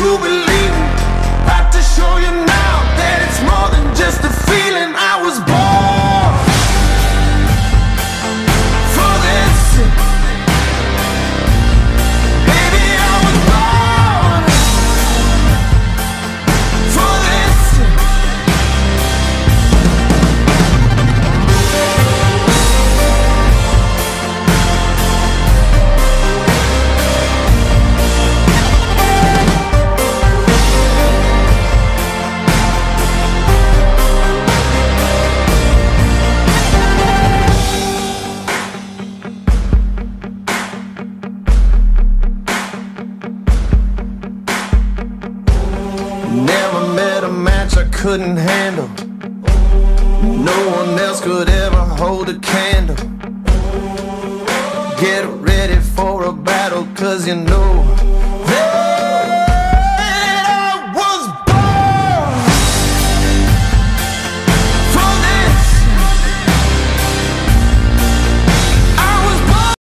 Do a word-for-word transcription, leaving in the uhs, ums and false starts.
to believe. Got to show you now that it's more than just a feeling. I was born for this. Baby, I was born for this. Never met a match I couldn't handle. No one else could ever hold a candle. Get ready for a battle, cause you know